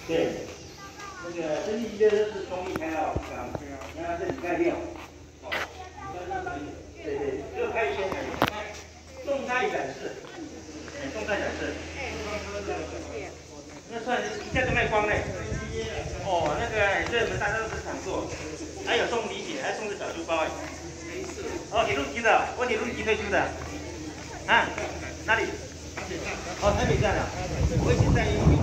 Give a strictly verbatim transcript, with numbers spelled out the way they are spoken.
对，那个生力机的是中力开到刚，你看这里盖料，哦，对对，就开一些动态展示，哎，动态展示。那算一下就卖光嘞。哦，那个这我们大家都是常做，还有送礼品，还送个小书包哎。哦，铁路局的，我铁路局推出的。啊，哪里？哦，台北站的。我以前在。